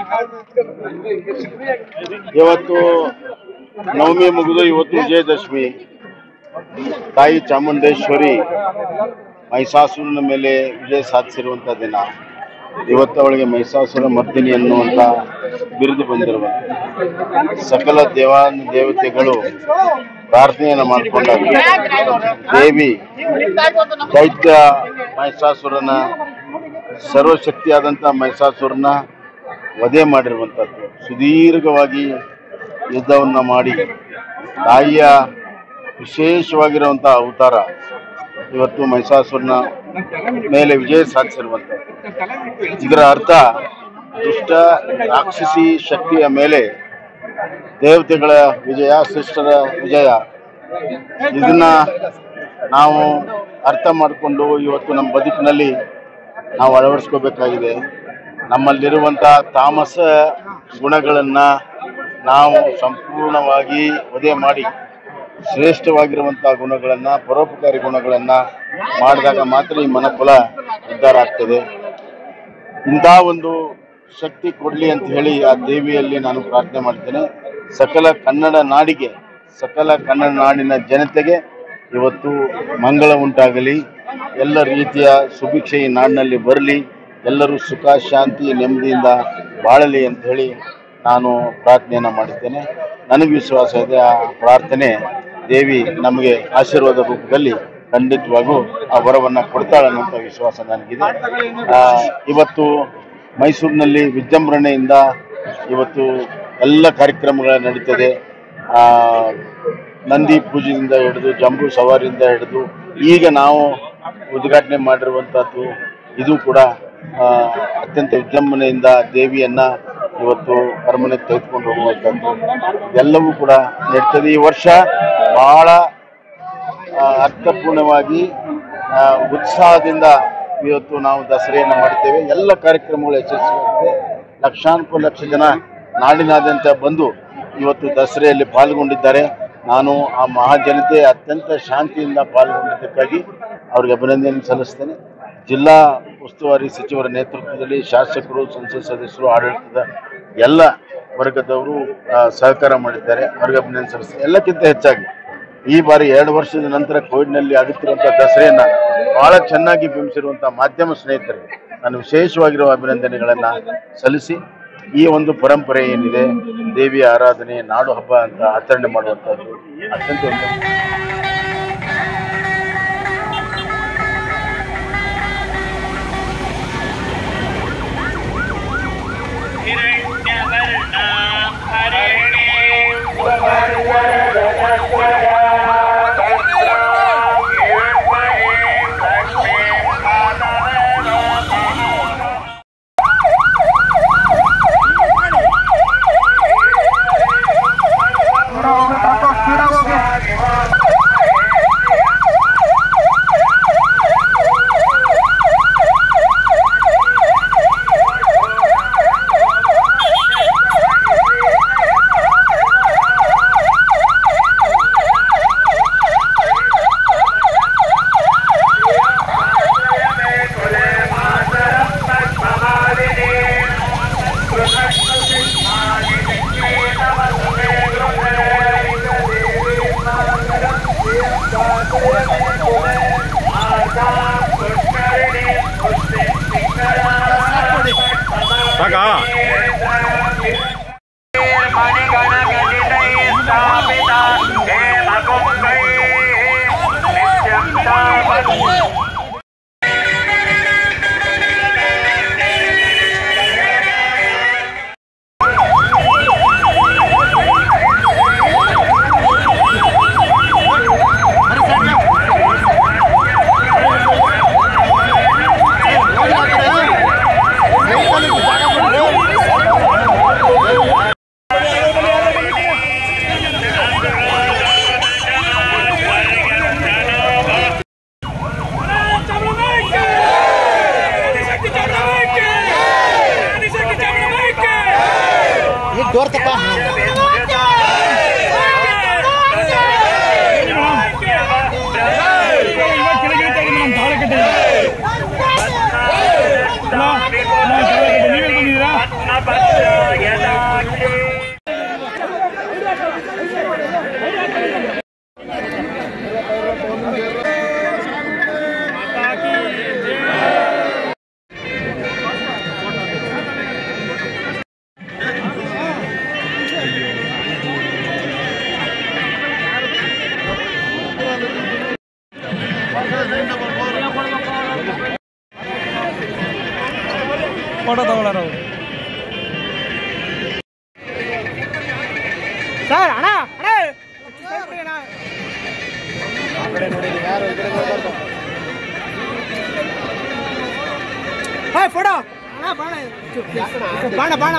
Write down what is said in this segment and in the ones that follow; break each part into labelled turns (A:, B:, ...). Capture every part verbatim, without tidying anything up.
A: ಇವತ್ತು ನವಮಿ ಮುಗಿದು ಇವತ್ತು ವಿಜಯದಶಮಿ. ತಾಯಿ ಚಾಮುಂಡೇಶ್ವರಿ ಮಹಿಷಾಸುರನ ಮೇಲೆ ವಿಜಯ ಸಾಧಿಸಿರುವಂಥ ದಿನ. ಇವತ್ತು ಅವಳಿಗೆ ಮಹಿಷಾಸುರ ಮರ್ದಿನಿ ಅನ್ನುವಂಥ ಬಿರುದು ಬಂದಿರುವಂಥ ಸಕಲ ದೇವಾನು ದೇವತೆಗಳು ಪ್ರಾರ್ಥನೆಯನ್ನು ಮಾಡಿಕೊಂಡಾಗ ದೇವಿ ದೈತ್ಯ ಮಹಿಷಾಸುರನ ಸರ್ವಶಕ್ತಿಯಾದಂಥ ಮಹಿಷಾಸುರನ ವಧೆ ಮಾಡಿರುವಂಥದ್ದು. ಸುದೀರ್ಘವಾಗಿ ಯುದ್ಧವನ್ನು ಮಾಡಿ ತಾಯಿಯ ವಿಶೇಷವಾಗಿರುವಂಥ ಅವತಾರ ಇವತ್ತು ಮಹಿಷಾಸುರನ ಮೇಲೆ ವಿಜಯ ಸಾಧಿಸಿರುವಂಥದ್ದು. ಇದರ ಅರ್ಥ ದುಷ್ಟ ರಾಕ್ಷಸಿ ಶಕ್ತಿಯ ಮೇಲೆ ದೇವತೆಗಳ ವಿಜಯ, ಶಿಷ್ಟರ ವಿಜಯ. ಇದನ್ನ ನಾವು ಅರ್ಥ ಮಾಡಿಕೊಂಡು ಇವತ್ತು ನಮ್ಮ ಬದುಕಿನಲ್ಲಿ ನಾವು ಅಳವಡಿಸ್ಕೋಬೇಕಾಗಿದೆ. ನಮ್ಮಲ್ಲಿರುವಂಥ ತಾಮಸ ಗುಣಗಳನ್ನು ನಾವು ಸಂಪೂರ್ಣವಾಗಿ ವಧೆ ಮಾಡಿ ಶ್ರೇಷ್ಠವಾಗಿರುವಂಥ ಗುಣಗಳನ್ನು, ಪರೋಪಕಾರಿ ಗುಣಗಳನ್ನು ಮಾಡಿದಾಗ ಮಾತ್ರ ಈ ಮನಫಲ ಉದ್ಧಾರ ಆಗ್ತದೆ. ಇಂಥ ಒಂದು ಶಕ್ತಿ ಕೊಡಲಿ ಅಂತ ಹೇಳಿ ಆ ದೇವಿಯಲ್ಲಿ ನಾನು ಪ್ರಾರ್ಥನೆ ಮಾಡ್ತೇನೆ. ಸಕಲ ಕನ್ನಡ ನಾಡಿಗೆ, ಸಕಲ ಕನ್ನಡ ನಾಡಿನ ಜನತೆಗೆ ಇವತ್ತು ಮಂಗಳ ಉಂಟಾಗಲಿ, ಎಲ್ಲ ರೀತಿಯ ಸುಭಿಕ್ಷೆ ಈ ನಾಡಿನಲ್ಲಿ ಬರಲಿ, ಎಲ್ಲರೂ ಸುಖ ಶಾಂತಿ ನೆಮ್ಮದಿಯಿಂದ ಬಾಳಲಿ ಅಂತ ಹೇಳಿ ನಾನು ಪ್ರಾರ್ಥನೆಯನ್ನು ಮಾಡಿದ್ದೇನೆ. ನನಗೆ ವಿಶ್ವಾಸ ಇದೆ ಆ ಪ್ರಾರ್ಥನೆ ದೇವಿ ನಮಗೆ ಆಶೀರ್ವಾದ ರೂಪದಲ್ಲಿ ಖಂಡಿತವಾಗೂ ಆ ವರವನ್ನು ಕೊಡ್ತಾಳೆ ಅನ್ನೋಂಥ ವಿಶ್ವಾಸ ನನಗಿದೆ. ಇವತ್ತು ಮೈಸೂರಿನಲ್ಲಿ ವಿಜೃಂಭಣೆಯಿಂದ ಇವತ್ತು ಎಲ್ಲ ಕಾರ್ಯಕ್ರಮಗಳು ನಡೀತದೆ. ನಂದಿ ಪೂಜೆಯಿಂದ ಹಿಡಿದು ಜಂಬೂ ಸವಾರಿಯಿಂದ ಹಿಡಿದು ಈಗ ನಾವು ಉದ್ಘಾಟನೆ ಮಾಡಿರುವಂಥದ್ದು ಇದು ಕೂಡ ಅತ್ಯಂತ ವಿಜೃಂಭಣೆಯಿಂದ ದೇವಿಯನ್ನು ಇವತ್ತು ಅರಮನೆಗೆ ತೆಗೆದುಕೊಂಡು ಹೋಗುವಂಥದ್ದು ಎಲ್ಲವೂ ಕೂಡ ನಡೀತದೆ. ಈ ವರ್ಷ ಬಹಳ ಅರ್ಥಪೂರ್ಣವಾಗಿ ಉತ್ಸಾಹದಿಂದ ಇವತ್ತು ನಾವು ದಸರೆಯನ್ನು ಮಾಡ್ತೇವೆ. ಎಲ್ಲ ಕಾರ್ಯಕ್ರಮಗಳು ಯಶಸ್ವಿಯಾಗಿದೆ. ಲಕ್ಷಾನುಪ ಲಕ್ಷ ಜನ ನಾಡಿನಾದ್ಯಂತ ಬಂದು ಇವತ್ತು ದಸರೆಯಲ್ಲಿ ಪಾಲ್ಗೊಂಡಿದ್ದಾರೆ. ನಾನು ಆ ಮಹಾಜನತೆ ಅತ್ಯಂತ ಶಾಂತಿಯಿಂದ ಪಾಲ್ಗೊಂಡಿದ್ದಕ್ಕಾಗಿ ಅವ್ರಿಗೆ ಅಭಿನಂದನೆ ಸಲ್ಲಿಸ್ತೇನೆ. ಜಿಲ್ಲಾ ಉಸ್ತುವಾರಿ ಸಚಿವರ ನೇತೃತ್ವದಲ್ಲಿ ಶಾಸಕರು, ಸಂಸತ್ ಸದಸ್ಯರು, ಆಡಳಿತದ ಎಲ್ಲ ವರ್ಗದವರು ಸಹಕಾರ ಮಾಡಿದ್ದಾರೆ. ಅವ್ರಿಗೆ ಅಭಿನಂದನೆ ಸಲ್ಲಿಸ್ತೇನೆ. ಎಲ್ಲಕ್ಕಿಂತ ಹೆಚ್ಚಾಗಿ ಈ ಬಾರಿ ಎರಡು ವರ್ಷದ ನಂತರ ಕೋವಿಡ್ನಲ್ಲಿ ಆಗುತ್ತಿರುವಂಥ ದಸರೆಯನ್ನು ಬಹಳ ಚೆನ್ನಾಗಿ ಬಿಂಬಿಸಿರುವಂಥ ಮಾಧ್ಯಮ ಸ್ನೇಹಿತರಿಗೆ ನಾನು ವಿಶೇಷವಾಗಿರುವ ಅಭಿನಂದನೆಗಳನ್ನು ಸಲ್ಲಿಸಿ ಈ ಒಂದು ಪರಂಪರೆ ಏನಿದೆ ದೇವಿಯ ಆರಾಧನೆ, ನಾಡು ಹಬ್ಬ ಅಂತ ಆಚರಣೆ ಮಾಡುವಂಥದ್ದು ಅತ್ಯಂತ
B: डोर तक
C: ನೀವೇ ಬಂದಿದ್ದೀರಾ?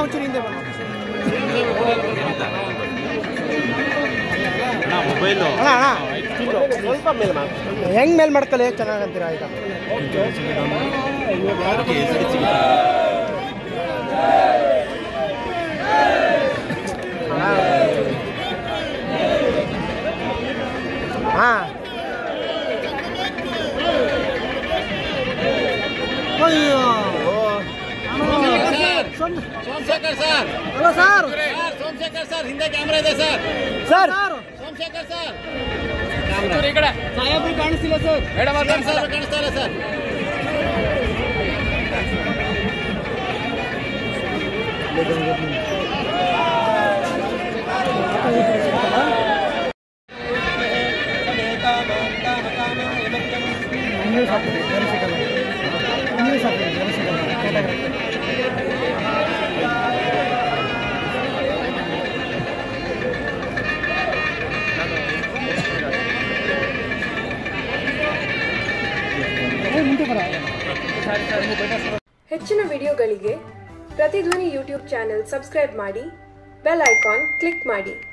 B: ಒಂಚೂರು ಹಿಂದೆ
C: ಮೊಬೈಲು
B: ಅಣ್ಣ ಅಣ್ಣ ಸ್ವಲ್ಪ ಮೇಲ್ ಮಾಡಿ ಹೆಂಗೆ ಮೇಲ್ ಮಾಡ್ಕೊಳ್ಳಿ ಚೆನ್ನಾಗಂತೀರಾ ಈಗ ಹಾಂ ಅಯ್ಯೋ
C: Somashekar sir
B: hello sir
C: Somashekar sir ಹಿಂದೆ ಕ್ಯಾಮ್ರಾ ಇದೆ ಸರ್
B: ಸರ್
C: ಸೋಮಶೇಖರ್ ಸರ್ ಈ ಕಡೆ ಸಾಹೇಬ್ರು ಕಾಣಿಸ್ತಿಲ್ಲ ಸರ್ ಮೇಡಮ್ ಅವ್ರು ಕಾಣಿಸ್ತಾರೆ ಕಾಣಿಸ್ತಾರೆ ಸರ್
D: ಹೆಚ್ಚಿನ ವಿಡಿಯೋಗಳಿಗೆ ಪ್ರತಿಧ್ವನಿ ಯೂಟ್ಯೂಬ್ ಚಾನೆಲ್ ಸಬ್ಸ್ಕ್ರೈಬ್ ಮಾಡಿ, ಬೆಲ್ ಐಕಾನ್ ಕ್ಲಿಕ್ ಮಾಡಿ.